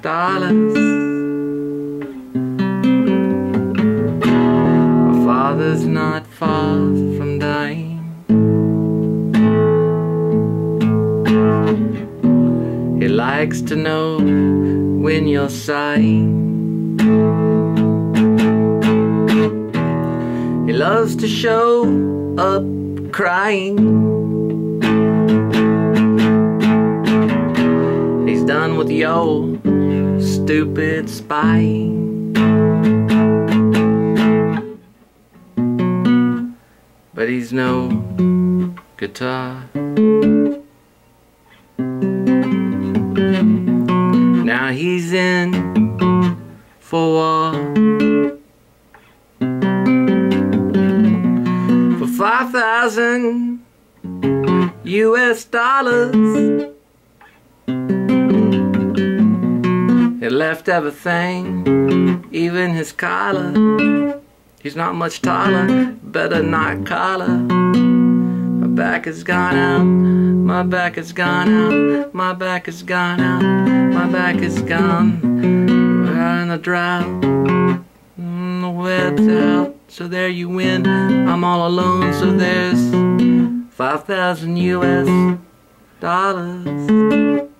dollars. My father's not far from dying. He likes to know when you're sighing. He loves to show up crying. He's done with the old stupid spying. But he's no guitar. Now he's in for war. For 5,000 US dollars. He left everything, even his collar. He's not much taller, better not collar. My back has gone out, my back has gone out, my back has gone out, my back is gone. We're in a drought, the web's out, so there you win. I'm all alone, so there's 5,000 US dollars.